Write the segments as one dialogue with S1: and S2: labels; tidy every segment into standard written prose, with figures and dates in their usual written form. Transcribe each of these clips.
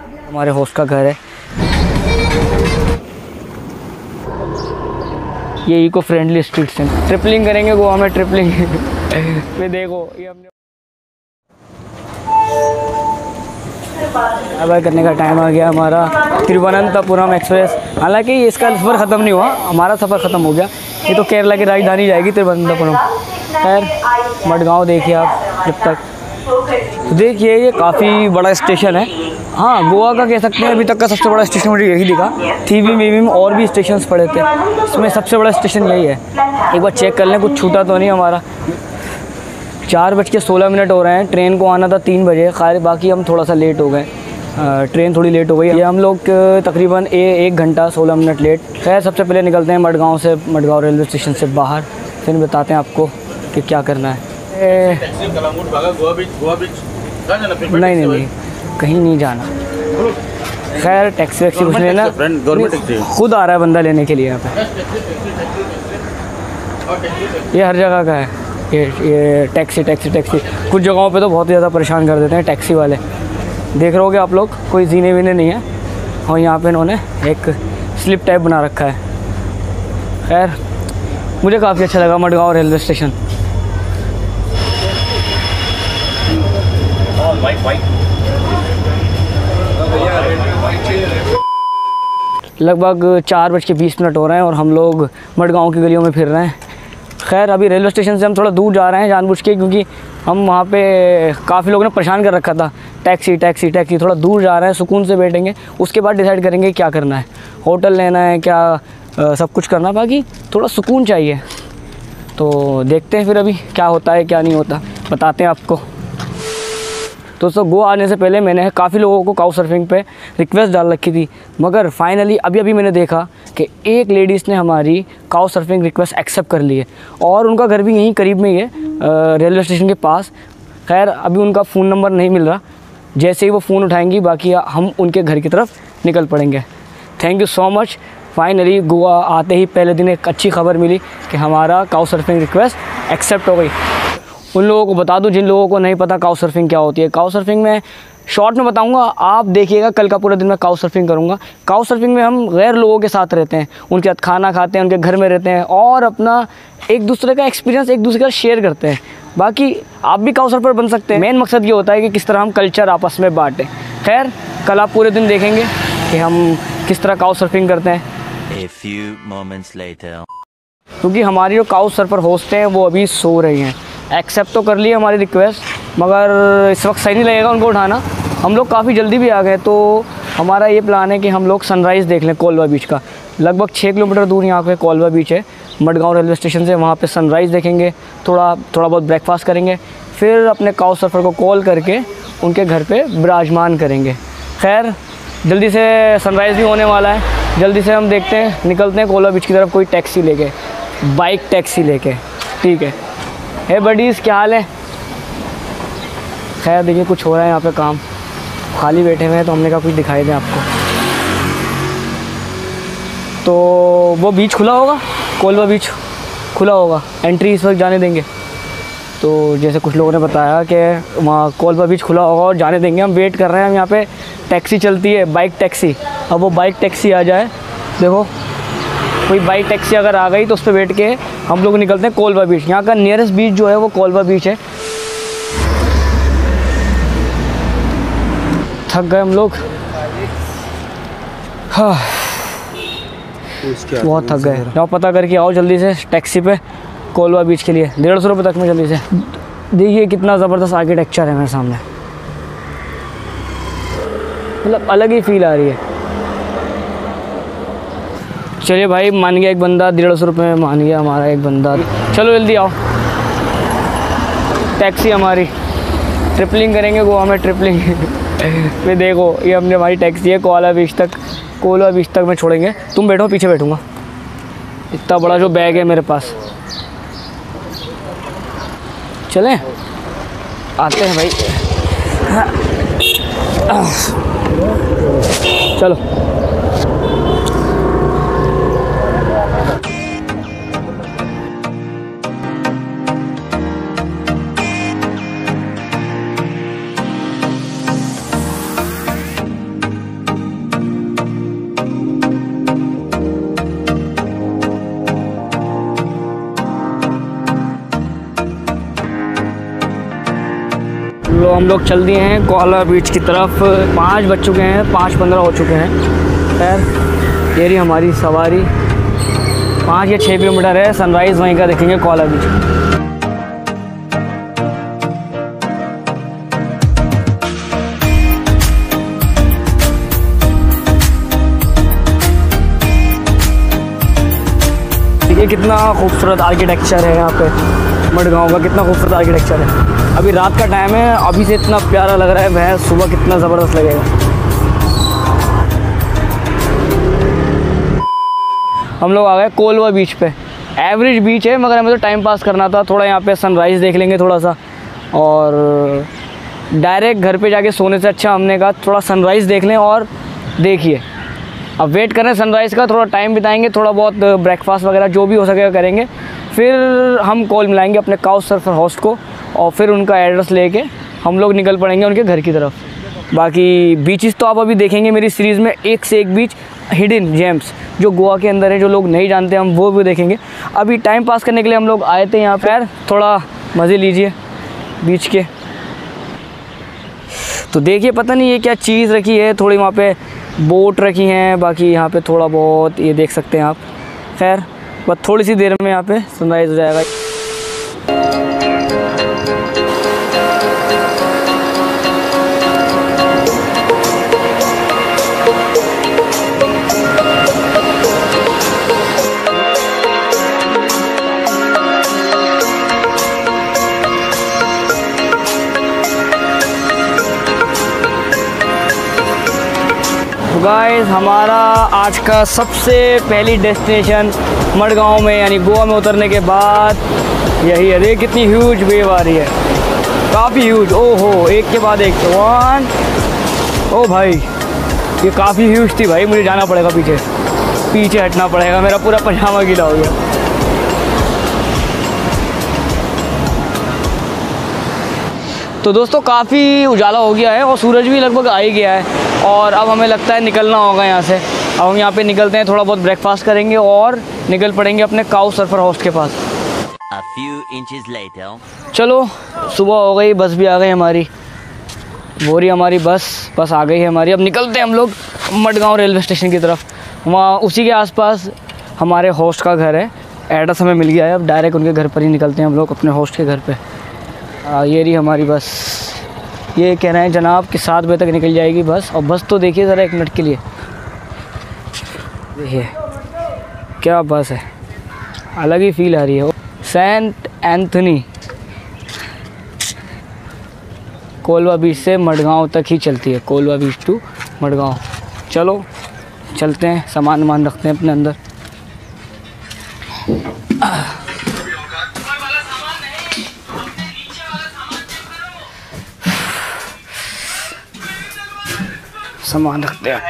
S1: हमारे होस्ट का घर है। ये इको फ्रेंडली स्ट्रीट्स हैं। ट्रिपलिंग करेंगे गोवा में, ट्रिपलिंग में देखो ये हमने अब करने का टाइम आ गया हमारा। तिरुवनंतपुरम एक्सप्रेस, हालांकि इसका सफ़र ख़त्म नहीं हुआ, हमारा सफ़र ख़त्म हो गया। ये तो केरला की राजधानी जाएगी तिरुवनंतपुरम। खैर मडगांव देखिए आप जब तक। तो देखिए ये काफ़ी बड़ा स्टेशन है। हाँ गोवा का कह सकते हैं अभी तक का सबसे बड़ा स्टेशन मुझे यही दिखा। थीवी मीवी में और भी स्टेशन पड़े थे, इसमें सबसे बड़ा स्टेशन यही है। एक बार चेक कर लें कुछ छूटा तो नहीं हमारा। 4:16 हो रहे हैं, ट्रेन को आना था 3 बजे। खैर बाकी हम थोड़ा सा लेट हो गए, ट्रेन थोड़ी लेट हो गई। ये हम लोग तकरीबन 1 घंटा 16 मिनट लेट। खैर सबसे पहले निकलते हैं मडगांव से, मडगांव रेलवे स्टेशन से बाहर, फिर बताते हैं आपको कि क्या करना है। नहीं कहीं नहीं जाना। खैर टैक्सी वैक्सी कुछ लेना, खुद आ रहा है बंदा लेने के लिए यहाँ पे। ये हर जगह का है ये टैक्सी। कुछ जगहों पे तो बहुत ज़्यादा परेशान कर देते हैं टैक्सी वाले। देख रहे होगे आप लोग, कोई जीने वीने नहीं है। और यहाँ पे इन्होंने एक स्लिप टाइप बना रखा है। खैर मुझे काफ़ी अच्छा लगा मडगांव रेलवे स्टेशन। लगभग 4:20 हो रहे हैं और हम लोग मडगांव की गलियों में फिर रहे हैं। खैर अभी रेलवे स्टेशन से हम थोड़ा दूर जा रहे हैं जानबूझ के, क्योंकि हम वहाँ पे काफ़ी लोगों ने परेशान कर रखा था। टैक्सी थोड़ा दूर जा रहे हैं, सुकून से बैठेंगे, उसके बाद डिसाइड करेंगे क्या करना है, होटल लेना है क्या, सब कुछ करना। बाकी थोड़ा सुकून चाहिए, तो देखते हैं फिर अभी क्या होता है क्या नहीं होता, बताते हैं आपको। दोस्तों गोवा आने से पहले मैंने काफ़ी लोगों को काउ सर्फिंग पे रिक्वेस्ट डाल रखी थी, मगर फाइनली अभी मैंने देखा कि एक लेडीज़ ने हमारी काउ सर्फिंग रिक्वेस्ट एक्सेप्ट कर ली है और उनका घर भी यहीं करीब में ही है, रेलवे स्टेशन के पास। खैर अभी उनका फ़ोन नंबर नहीं मिल रहा, जैसे ही वो फ़ोन उठाएंगी बाकी हम उनके घर की तरफ निकल पड़ेंगे। Thank you so much. Finally Goa आते ही पहले दिन एक अच्छी खबर मिली कि हमारा काउ सर्फिंग रिक्वेस्ट एक्सेप्ट हो गई। उन लोगों को बता दूं जिन लोगों को नहीं पता काउ सर्फिंग क्या होती है। काउ सर्फिंग में शॉर्ट में बताऊंगा, आप देखिएगा कल का पूरा दिन मैं काउ सर्फिंग करूंगा। काउ सर्फिंग में हम गैर लोगों के साथ रहते हैं, उनके साथ खाना खाते हैं, उनके घर में रहते हैं और अपना एक दूसरे का एक्सपीरियंस एक दूसरे का शेयर करते हैं। बाकी आप भी काउ सर्फर बन सकते हैं। मेन मकसद ये होता है कि किस तरह हम कल्चर आपस में बांटें। खैर कल आप पूरे दिन देखेंगे कि हम किस तरह काउ सर्फिंग करते हैं।
S2: A few moments later.
S1: क्योंकि हमारी जो काउ सर्फर होस्ट हैं वो अभी सो रही हैं। एक्सेप्ट तो कर लिए हमारी रिक्वेस्ट, मगर इस वक्त सही नहीं लगेगा उनको उठाना। हम लोग काफ़ी जल्दी भी आ गए, तो हमारा ये प्लान है कि हम लोग सनराइज़ देख लें कोलवा बीच का। लगभग 6 किलोमीटर दूर यहाँ पे कोलवा बीच है मडगांव रेलवे स्टेशन से। वहाँ पे सनराइज़ देखेंगे, थोड़ा बहुत ब्रेकफास्ट करेंगे, फिर अपने काउ सर्फर को कॉल करके उनके घर पे विराजमान करेंगे। खैर जल्दी से सनराइज़ भी होने वाला है, जल्दी से हम देखते हैं, निकलते हैं कोलवा बीच की तरफ कोई टैक्सी लेके, बाइक टैक्सी लेके। ठीक है, हे बडीज़ क्या हाल है? खैर देखिए कुछ हो रहा है यहाँ पे काम, खाली बैठे हुए हैं तो हमने कहा कुछ दिखाई दें आपको। तो वो बीच खुला होगा, कोलवा बीच खुला होगा, एंट्री इस वक्त जाने देंगे। तो जैसे कुछ लोगों ने बताया कि वहाँ कोलवा बीच खुला होगा और जाने देंगे। हम वेट कर रहे हैं, हम यहाँ पे टैक्सी चलती है, बाइक टैक्सी। अब वो बाइक टैक्सी आ जाए, देखो कोई बाइक टैक्सी अगर आ गई तो उस पर बैठ के हम लोग निकलते हैं कोलवा बीच। यहाँ का नियरेस्ट बीच जो है वो कोलवा बीच है। थक गए हम लोग, हाँ बहुत थक गए। जाओ पता करके आओ जल्दी से टैक्सी पे कोलवा बीच के लिए, 150 रुपये तक में जल्दी से। देखिए कितना ज़बरदस्त आर्किटेक्चर है मेरे सामने, मतलब अलग ही फील आ रही है। चलिए भाई मान गया एक बंदा, 150 रुपये में मान गया हमारा एक बंदा। चलो जल्दी आओ, टैक्सी हमारी, ट्रिपलिंग करेंगे गोवा में, ट्रिपलिंग में देखो ये हमने हमारी टैक्सी है कोलवा बीच तक में छोड़ेंगे। तुम बैठो, पीछे बैठूँगा, इतना बड़ा जो बैग है मेरे पास। चलें आते हैं भाई, चलो। हम लोग चल दिए हैं कोला बीच की तरफ। 5 बज चुके हैं, 5:15 हो चुके हैं। खैर ये रही हमारी सवारी। 5 या 6 किलोमीटर है, सनराइज़ वहीं का देखेंगे कोला बीच। ये कितना खूबसूरत आर्किटेक्चर है यहाँ पे, मडगांव का कितना खूबसूरत आर्किटेक्चर है। अभी रात का टाइम है, अभी से इतना प्यारा लग रहा है, वह सुबह कितना ज़बरदस्त लगेगा। हम लोग आ गए कोलवा बीच पे। एवरेज बीच है मगर हमें तो टाइम पास करना था, थोड़ा यहाँ पे सनराइज़ देख लेंगे थोड़ा सा, और डायरेक्ट घर पे जाके सोने से अच्छा हमने कहा थोड़ा सनराइज़ देख लें। और देखिए अब वेट करें सनराइज़ का, थोड़ा टाइम बिताएंगे, थोड़ा बहुत ब्रेकफास्ट वगैरह जो भी हो सकेगा करेंगे, फिर हम कॉल मिलाएंगे अपने काउच सर्फर होस्ट को और फिर उनका एड्रेस लेके हम लोग निकल पड़ेंगे उनके घर की तरफ। बाकी बीचेस तो आप अभी देखेंगे मेरी सीरीज़ में, एक से एक बीच हिडन जेम्स जो गोवा के अंदर है, जो लोग नहीं जानते हम वो भी देखेंगे। अभी टाइम पास करने के लिए हम लोग आए थे यहाँ पर, थोड़ा मज़े लीजिए बीच के। तो देखिए पता नहीं ये क्या चीज़ रखी है, थोड़ी वहाँ पे बोट रखी हैं, बाकी यहाँ पे थोड़ा बहुत ये देख सकते हैं आप। खैर बस थोड़ी सी देर में यहाँ पे सनराइज़ हो जाएगा। गाइस हमारा आज का सबसे पहली डेस्टिनेशन मडगांव में यानी गोवा में उतरने के बाद यही है। देख कितनी ह्यूज वेव आ रही है, काफ़ी ह्यूज। ओहो एक के बाद एक। 1 ओ भाई ये काफ़ी ह्यूज थी भाई, मुझे जाना पड़ेगा पीछे हटना पड़ेगा, मेरा पूरा पजामा गीला हो गया। तो दोस्तों काफ़ी उजाला हो गया है और सूरज भी लगभग आ ही गया है और अब हमें लगता है निकलना होगा यहाँ से। अब हम यहाँ पे निकलते हैं, थोड़ा बहुत ब्रेकफास्ट करेंगे और निकल पड़ेंगे अपने काउच सर्फर हाउस के पास।
S2: A few inches later.
S1: चलो सुबह हो गई, बस भी आ गई हमारी, वो रही हमारी बस आ गई है हमारी। अब निकलते हैं हम लोग मडगांव रेलवे स्टेशन की तरफ। वहाँ उसी के आसपास हमारे होस्ट का घर है, एड्रेस हमें मिल गया है। अब डायरेक्ट उनके घर पर ही निकलते हैं हम लोग, अपने होस्ट के घर पे। ये रही हमारी बस। ये कह रहे हैं जनाब कि 7 बजे तक निकल जाएगी बस। और बस तो देखिए ज़रा 1 मिनट के लिए, देखिए क्या बस है, अलग ही फील आ रही है। सेंट एंथनी कोलवा बीच से मडगांव तक ही चलती है, कोलवा बीच टू मडगांव। चलो चलते हैं, सामान रखते हैं अपने अंदर। सामान रखते हैं,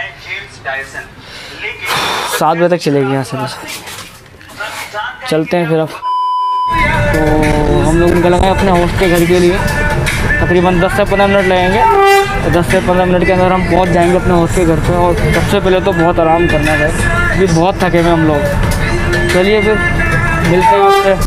S1: 7 बजे तक चलेगी यहाँ से बस। चलते हैं फिर अब। तो हम लोग निकल गए अपने होस्ट के घर के लिए, तकरीबन 10 से 15 मिनट लगेंगे। 10 से 15 मिनट के अंदर हम पहुँच जाएंगे अपने होस्ट के घर पे। और सबसे पहले तो बहुत आराम करना है, अभी बहुत थके हुए हम लोग। चलिए फिर मिलते हैं आपसे।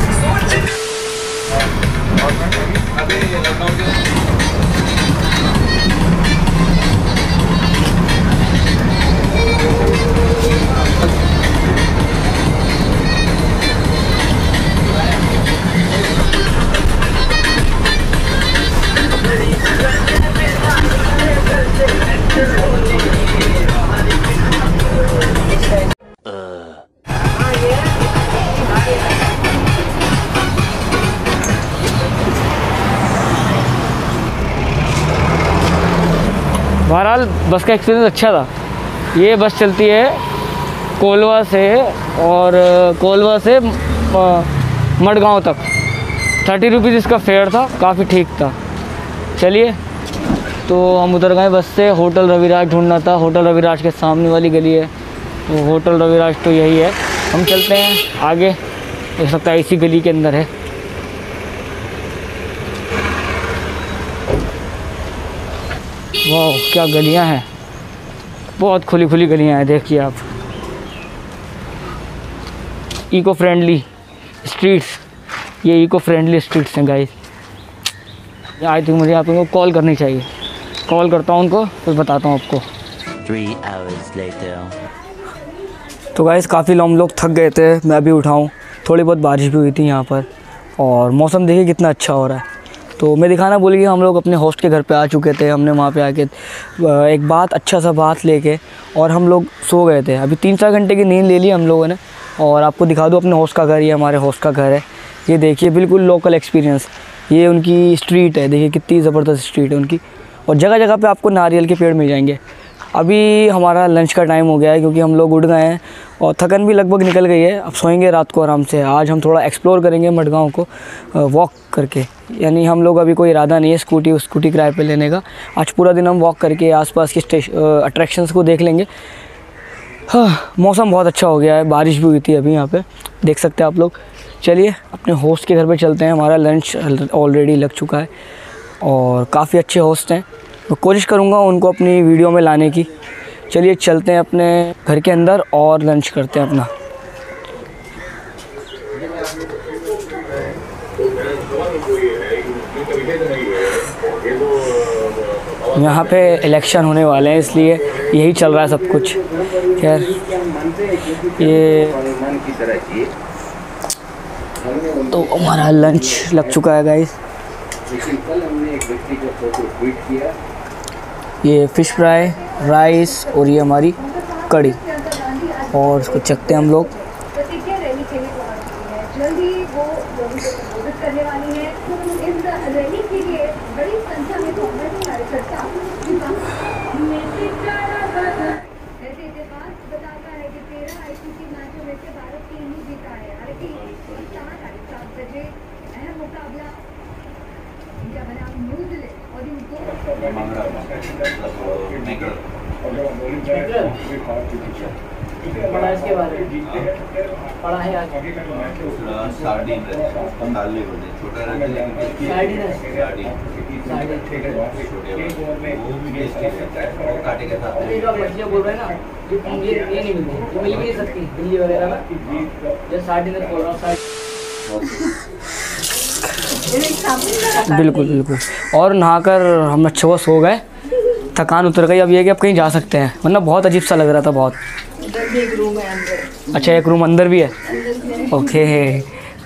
S1: बहरहाल बस का एक्सपीरियंस अच्छा था। ये बस चलती है कोलवा से, और कोलवा से मडगांव तक। 30 रुपीज़ इसका फेयर था, काफ़ी ठीक था। चलिए तो हम उतर गए बस से। होटल रविराज ढूंढना था, होटल रविराज के सामने वाली गली है, तो होटल रविराज तो यही है। हम चलते हैं आगे, हो सकता है इसी गली के अंदर है। वाह क्या गलियां हैं, बहुत खुली खुली गलियां हैं। देखिए आप, इको फ्रेंडली स्ट्रीट्स, ये इको फ्रेंडली स्ट्रीट्स हैं गाइस। आई थिंक मुझे आप उनको कॉल करनी चाहिए। कॉल करता हूँ उनको, फिर बताता हूँ आपको।
S2: 3 hours later.
S1: तो गाइस काफ़ी हम लोग थक गए थे, मैं भी उठाऊँ। थोड़ी बहुत बारिश भी हुई थी यहाँ पर और मौसम देखिए कितना अच्छा हो रहा है। तो मैं दिखाना भूल गया, हम लोग अपने होस्ट के घर पे आ चुके थे। हमने वहाँ पे आके एक अच्छा सा बात लेके और हम लोग सो गए थे। अभी 3-4 घंटे की नींद ले ली हम लोगों ने। और आपको दिखा दूँ अपने होस्ट का घर, ये हमारे होस्ट का घर है। ये देखिए बिल्कुल लोकल एक्सपीरियंस। ये उनकी स्ट्रीट है, देखिए कितनी ज़बरदस्त स्ट्रीट है उनकी। और जगह जगह पे आपको नारियल के पेड़ मिल जाएंगे। अभी हमारा लंच का टाइम हो गया है क्योंकि हम लोग उठ गए हैं और थकन भी लगभग निकल गई है। अब सोएंगे रात को आराम से। आज हम थोड़ा एक्सप्लोर करेंगे मडगांव को वॉक करके। यानी हम लोग अभी कोई इरादा नहीं है स्कूटी किराए पे लेने का। आज पूरा दिन हम वॉक करके आसपास के अट्रैक्शंस को देख लेंगे। हाँ, मौसम बहुत अच्छा हो गया है, बारिश भी हुई थी अभी यहाँ पे, देख सकते हैं आप लोग। चलिए अपने होस्ट के घर पे चलते हैं। हमारा लंच ऑलरेडी लग चुका है और काफ़ी अच्छे होस्ट हैं। मैं कोशिश करूँगा उनको अपनी वीडियो में लाने की। चलिए चलते हैं अपने घर के अंदर और लंच करते हैं अपना। यहाँ पे इलेक्शन होने वाले हैं इसलिए यही चल रहा है सब कुछ। खैर ये तो हमारा लंच लग चुका है गाइस। ये फ़िश फ्राई, राइस और ये हमारी कड़ी, और इसको चखते हैं हम लोग। पढ़ा इसके बारे में पढ़ा है आज। सार्डिन डालने को दे, छोटा रहता है लेकिन वो भी टेस्टी रहता है। वो काटे के साथ ये जो मछलियां बोल रहे हैं ना, ये नहीं मिलती, ये मिल भी नहीं सकती दिल्ली वगैरह में। जो सार्डिन बोल रहा हूँ, बिल्कुल बिल्कुल। और नहाकर हम अच्छे से सो गए, थकान उतर गई। अब ये कि अब कहीं जा सकते हैं, वरना बहुत अजीब सा लग रहा था बहुत। एक रूम है अंदर। अच्छा, एक रूम अंदर भी है। ओके,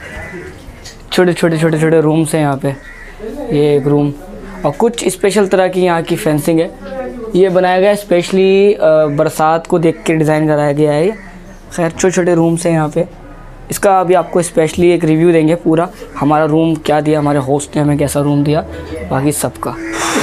S1: छोटे रूम्स हैं यहाँ पे। ये एक रूम और कुछ स्पेशल तरह की यहाँ की फेंसिंग है। ये बनाया गया स्पेशली बरसात को देख के डिज़ाइन कराया गया है। खैर छोटे रूम्स हैं यहाँ पे। इसका अभी आपको स्पेशली एक रिव्यू देंगे पूरा, हमारा रूम क्या दिया, हमारे होस्ट ने हमें कैसा रूम दिया, बाकी सबका।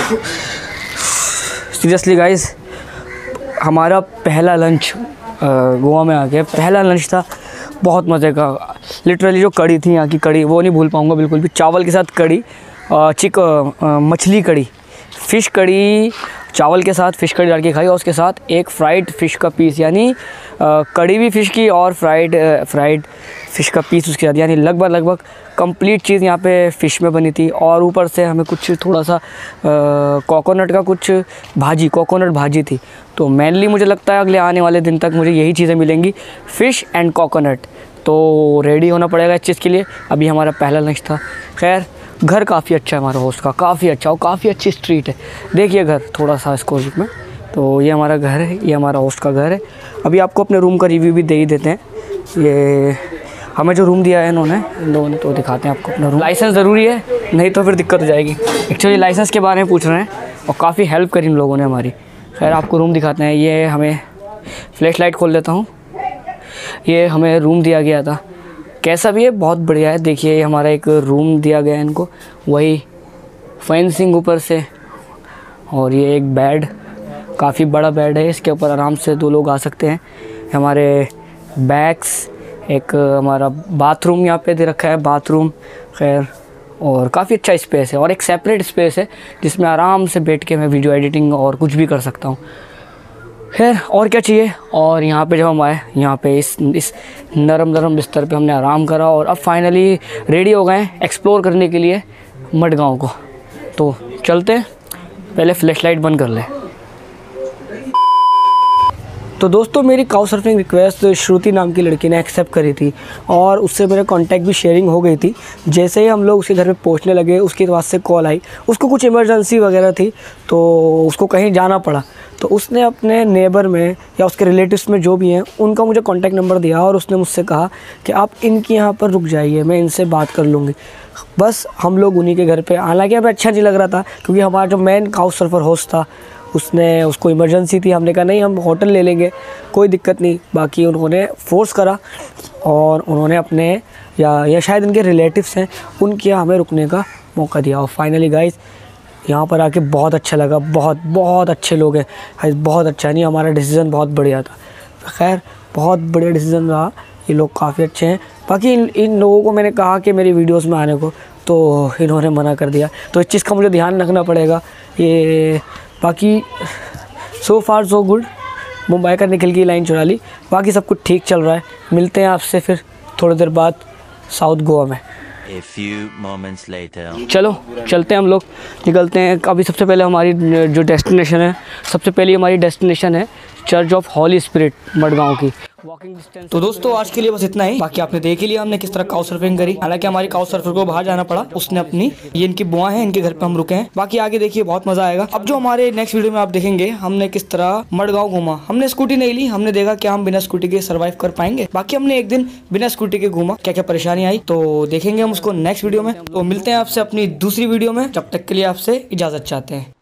S1: सीरियसली गाइस, हमारा पहला लंच गोवा में आके पहला लंच था, बहुत मज़े का। लिटरली जो कड़ी थी यहाँ की, कड़ी वो नहीं भूल पाऊँगा बिल्कुल भी। चावल के साथ कड़ी, मछली कड़ी, फ़िश कड़ी, चावल के साथ फ़िश कड़ी डाल के खाई और उसके साथ एक फ्राइड फ़िश का पीस, यानी कड़ी भी फ़िश की और फ्राइड फ़िश का पीस उसके साथ, यानी लगभग कंप्लीट चीज़ यहाँ पे फ़िश में बनी थी। और ऊपर से हमें कुछ थोड़ा सा कोकोनट का कुछ कोकोनट भाजी थी। तो मेनली मुझे लगता है अगले आने वाले दिन तक मुझे यही चीज़ें मिलेंगी, फ़िश एंड कोकोनट। तो रेडी होना पड़ेगा इस चीज़ के लिए। अभी हमारा पहला लंच था। खैर घर काफ़ी अच्छा है हमारा होस्ट का, काफ़ी अच्छा और काफ़ी अच्छी स्ट्रीट है। देखिए घर थोड़ा सा इसको में। तो ये हमारा घर है, ये हमारा होस्ट का घर है। अभी आपको अपने रूम का रिव्यू भी दे ही देते हैं। ये हमें जो रूम दिया है इन लोगों ने, तो दिखाते हैं आपको अपना रूम। लाइसेंस ज़रूरी है, नहीं तो फिर दिक्कत हो जाएगी। एक्चुअली लाइसेंस के बारे में पूछ रहे हैं और काफ़ी हेल्प करी इन लोगों ने हमारी। खैर आपको रूम दिखाते हैं। ये हमें फ्लैश लाइट खोल देता हूँ। ये हमें रूम दिया गया था, कैसा भी है बहुत बढ़िया है। देखिए ये हमारा एक रूम दिया गया है इनको, वही फेंसिंग ऊपर से। और ये एक बेड, काफ़ी बड़ा बेड है, इसके ऊपर आराम से 2 लोग आ सकते हैं। हमारे बैग्स, एक हमारा बाथरूम यहाँ पे दे रखा है, बाथरूम। खैर और काफ़ी अच्छा स्पेस है और एक सेपरेट स्पेस है जिसमें आराम से बैठ के मैं वीडियो एडिटिंग और कुछ भी कर सकता हूँ। खैर और क्या चाहिए। और यहाँ पे जब हम आए, यहाँ पे इस नरम बिस्तर पे हमने आराम करा और अब फाइनली रेडी हो गए एक्सप्लोर करने के लिए मडगांव को। तो चलते हैं, पहले फ्लैश लाइट बंद कर ले। तो दोस्तों मेरी काउ सर्फिंग रिक्वेस्ट श्रुति नाम की लड़की ने एक्सेप्ट करी थी और उससे मेरा कांटेक्ट भी शेयरिंग हो गई थी। जैसे ही हम लोग उसके घर पे पहुंचने लगे उसके पास से कॉल आई, उसको कुछ इमरजेंसी वगैरह थी तो उसको कहीं जाना पड़ा। तो उसने अपने नेबर में या उसके रिलेटिव्स में जो भी हैं उनका मुझे कॉन्टैक्ट नंबर दिया और उसने मुझसे कहा कि आप इनके यहाँ पर रुक जाइए, मैं इनसे बात कर लूँगी। बस हम लोग उन्हीं के घर पे, हालांकि हमें अच्छा नहीं लग रहा था क्योंकि हमारा जो मेन काउ सर्फर होस्ट था उसको इमरजेंसी थी। हमने कहा नहीं हम होटल ले लेंगे, कोई दिक्कत नहीं। बाकी उन्होंने फ़ोर्स करा और उन्होंने अपने या शायद इनके रिलेटिव्स हैं उनके यहाँ हमें रुकने का मौका दिया। और फाइनली गाइस यहाँ पर आके बहुत अच्छा लगा, बहुत अच्छे लोग हैं, बहुत अच्छा नहीं, हमारा डिसीज़न बहुत बढ़िया था। खैर बहुत बढ़िया डिसीज़न रहा, ये लोग काफ़ी अच्छे हैं। बाकी इन लोगों को मैंने कहा कि मेरी वीडियोस में आने को, तो इन्होंने मना कर दिया, तो इस चीज़ का मुझे ध्यान रखना पड़ेगा। ये बाकी सो फार सो गुड, मुंबई का निकल की लाइन चुरा ली, बाकी सब कुछ ठीक चल रहा है। मिलते हैं आपसे फिर थोड़ी देर बाद साउथ गोवा में।
S2: A few moments later.
S1: चलो चलते हैं, हम लोग निकलते हैं। अभी सबसे पहले हमारी जो डेस्टिनेशन है, सबसे पहले हमारी डेस्टिनेशन है church of holy spirit Madgaon की, वॉकिंग डिस्टेंस। तो दोस्तों आज के लिए बस इतना ही। बाकी आपने देख ही लिया हमने किस तरह काउ सर्फिंग करी। हालांकि हमारी काउ सर्फर को बाहर जाना पड़ा, उसने अपनी, ये इनकी बुआ है, इनके घर पे हम रुके हैं। बाकी आगे देखिए बहुत मजा आएगा। अब जो हमारे नेक्स्ट वीडियो में आप देखेंगे हमने किस तरह मडगांव घूमा। हमने स्कूटी नहीं ली, हमने देखा क्या हम बिना स्कूटी के सर्वाइव कर पाएंगे। बाकी हमने एक दिन बिना स्कूटी के घूमा, क्या क्या परेशानी आई तो देखेंगे हम उसको नेक्स्ट वीडियो में। तो मिलते हैं आपसे अपनी दूसरी वीडियो में, जब तक के लिए आपसे इजाजत चाहते हैं।